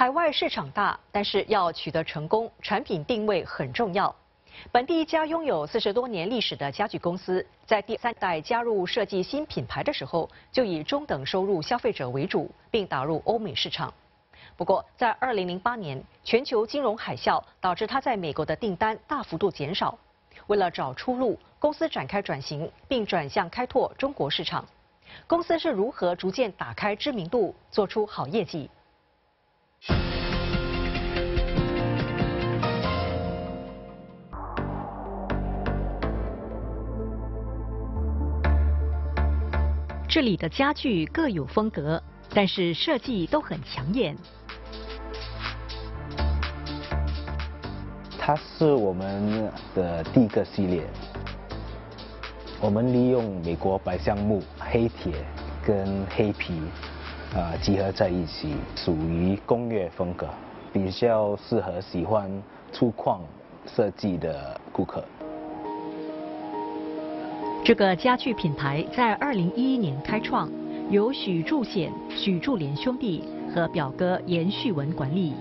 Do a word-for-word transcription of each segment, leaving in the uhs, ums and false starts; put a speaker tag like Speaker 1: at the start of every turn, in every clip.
Speaker 1: 海外市场大，但是要取得成功，产品定位很重要。本地一家拥有四十多年历史的家具公司，在第三代加入设计新品牌的时候，就以中等收入消费者为主，并打入欧美市场。不过，在二零零八年，全球金融海啸导致它在美国的订单大幅度减少。为了找出路，公司展开转型，并转向开拓中国市场。公司是如何逐渐打开知名度，做出好业绩？这里的家具各有风格，但是设计都很抢眼。
Speaker 2: 它是我们的第一个系列，我们利用美国百香木、黑铁跟黑皮，啊、呃、集合在一起，属于工业风格，比较适合喜欢粗犷设计的顾客。
Speaker 1: 这个家具品牌在二零一一年开创，由许柱显、许柱连兄弟和表哥严旭文管理。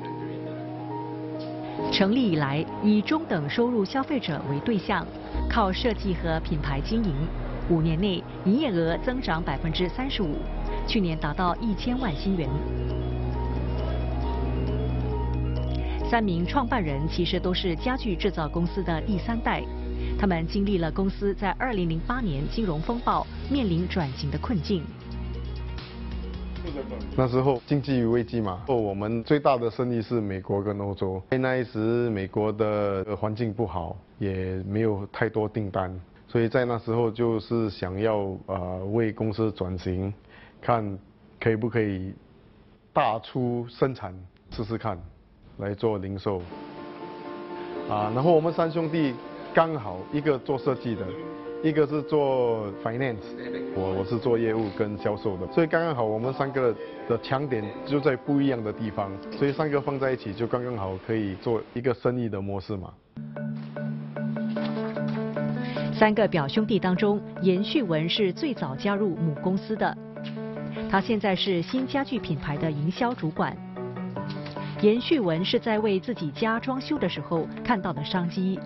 Speaker 1: 成立以来，以中等收入消费者为对象，靠设计和品牌经营。五年内，营业额增长百分之三十五，去年达到一千万新元。三名创办人其实都是家具制造公司的第三代。他们经历了公司在二零零八年金融风暴面临转型的困境。
Speaker 3: 那时候经济危机嘛，我们最大的生意是美国跟欧洲。那一时美国的环境不好，也没有太多订单，所以在那时候就是想要呃为公司转型，看可以不可以大出生产试试看，来做零售。啊，然后我们三兄弟。刚好一个做设计的，一个是做 finance， 我我是做业务跟销售的，所以刚刚好我们三个的强点就在不一样的地方，所以三个放在一起就刚刚好可以做一个生意的模式嘛。
Speaker 1: 三个表兄弟当中，严旭文是最早加入母公司的，他现在是新家具品牌的营销主管。严旭文是在为自己家装修的时候看到的商机。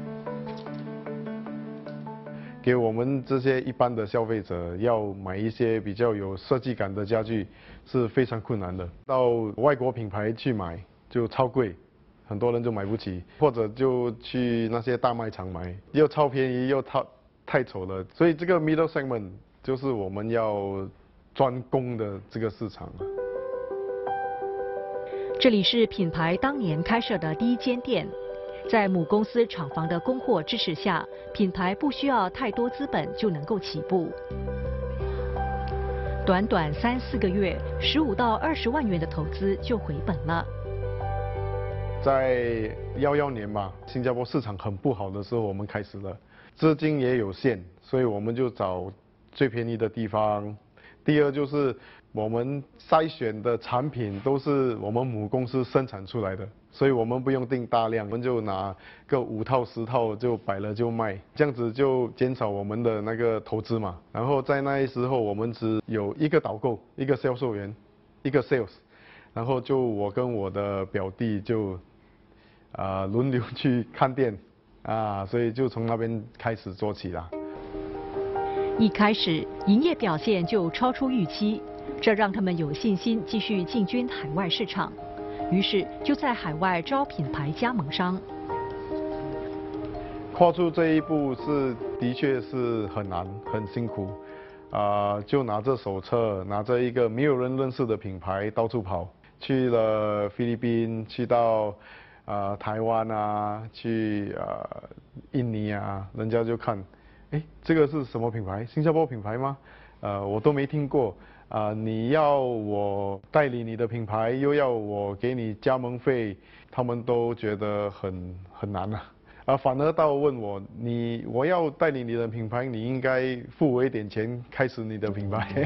Speaker 3: 给我们这些一般的消费者要买一些比较有设计感的家具是非常困难的，到外国品牌去买就超贵，很多人就买不起，或者就去那些大卖场买，又超便宜又太太丑了，所以这个 middle segment 就是我们要专攻的这个市场。
Speaker 1: 这里是品牌当年开设的第一间店。在母公司厂房的供货支持下，品牌不需要太多资本就能够起步。短短三四个月，十五到二十万元的投资就回本了。
Speaker 3: 在幺幺年吧，新加坡市场很不好的时候，我们开始了，资金也有限，所以我们就找最便宜的地方。第二就是我们筛选的产品都是我们母公司生产出来的，所以我们不用订大量，我们就拿个五套十套就摆了就卖，这样子就减少我们的那个投资嘛。然后在那时候我们只有一个导购，一个销售员，一个 sales， 然后就我跟我的表弟就啊、呃、轮流去看店啊，所以就从那边开始做起了。
Speaker 1: 一开始营业表现就超出预期，这让他们有信心继续进军海外市场。于是就在海外招品牌加盟商。
Speaker 3: 跨出这一步是的确是很难，很辛苦，啊、呃，就拿着手册，拿着一个没有人认识的品牌到处跑，去了菲律宾，去到啊、呃、台湾啊，去啊、呃、印尼啊，人家就看。哎，这个是什么品牌？新加坡品牌吗？呃，我都没听过。啊、呃，你要我代理你的品牌，又要我给你加盟费，他们都觉得很很难啊。啊，反而到问我，你我要代理你的品牌，你应该付我一点钱，开始你的品牌。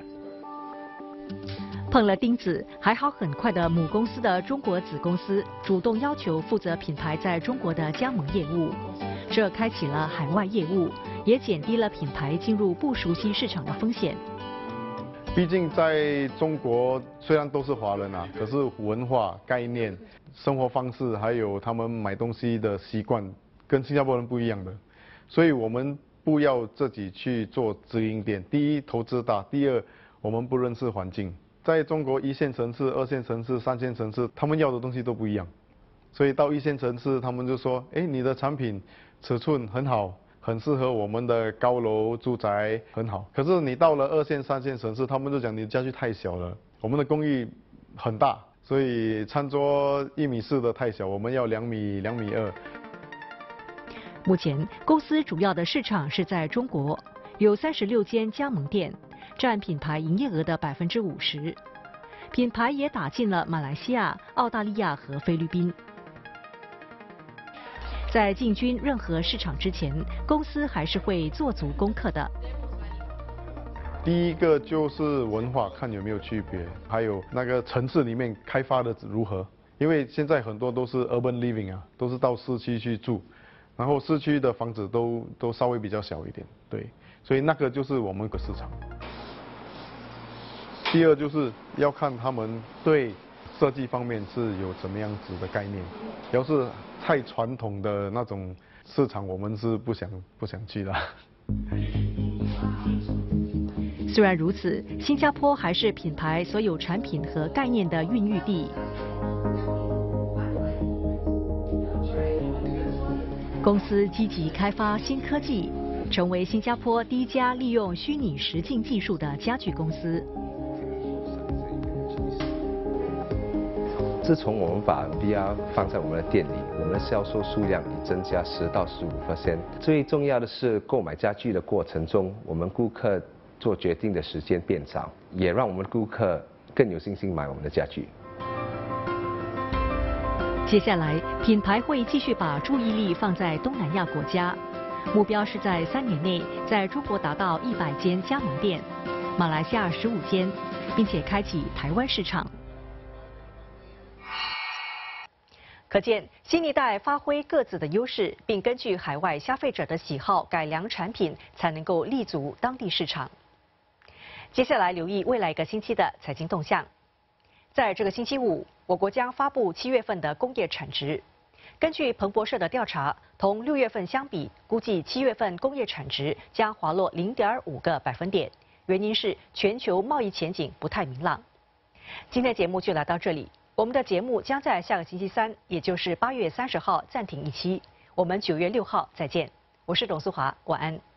Speaker 1: 碰了钉子，还好很快的母公司的中国子公司主动要求负责品牌在中国的加盟业务，这开启了海外业务，也减低了品牌进入不熟悉市场的风险。
Speaker 3: 毕竟在中国虽然都是华人啊，可是文化概念、生活方式还有他们买东西的习惯跟新加坡人不一样的，所以我们不要自己去做直营店。第一，投资大；第二，我们不认识环境。在中国一线城市、二线城市、三线城市，他们要的东西都不一样。所以到一线城市，他们就说：“哎，你的产品尺寸很好，很适合我们的高楼住宅，很好。”可是你到了二线、三线城市，他们就讲你的家具太小了，我们的公寓很大，所以餐桌一米四的太小，我们要两米、两米二。
Speaker 1: 目前公司主要的市场是在中国，有三十六间加盟店，占品牌营业额的百分之五十。品牌也打进了马来西亚、澳大利亚和菲律宾。在进军任何市场之前，公司还是会做足功课的。
Speaker 3: 第一个就是文化，看有没有区别，还有那个城市里面开发的如何。因为现在很多都是 urban living 啊，都是到市区去住，然后市区的房子都都稍微比较小一点，对，所以那个就是我们的市场。第二就是要看他们对设计方面是有怎么样子的概念，要是太传统的那种市场，我们是不想不想去的。
Speaker 1: 虽然如此，新加坡还是品牌所有产品和概念的孕育地。公司积极开发新科技，成为新加坡第一家利用虚拟实境技术的家具公司。
Speaker 4: 自从我们把 V R 放在我们的店里，我们的销售数量已增加十到十五 percent。最重要的是，购买家具的过程中，我们顾客做决定的时间变长，也让我们顾客更有信心买我们的家具。
Speaker 1: 接下来，品牌会继续把注意力放在东南亚国家，目标是在三年内在中国达到一百间加盟店，马来西亚十五间，并且开启台湾市场。可见，新一代发挥各自的优势，并根据海外消费者的喜好改良产品，才能够立足当地市场。接下来留意未来一个星期的财经动向。在这个星期五，我国将发布七月份的工业产值。根据彭博社的调查，同六月份相比，估计七月份工业产值将滑落零点五个百分点。原因是全球贸易前景不太明朗。今天节目就来到这里，我们的节目将在下个星期三，也就是八月三十号暂停一期。我们九月六号再见。我是董素华，晚安。